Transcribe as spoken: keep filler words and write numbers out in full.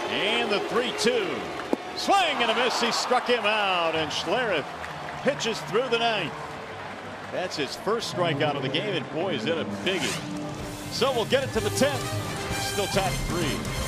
And the three two. Swing and a miss. He struck him out, and Schlereth pitches through the ninth. That's his first strikeout of the game, and boy, is it a biggie. So we'll get it to the tenth. Still tied at three.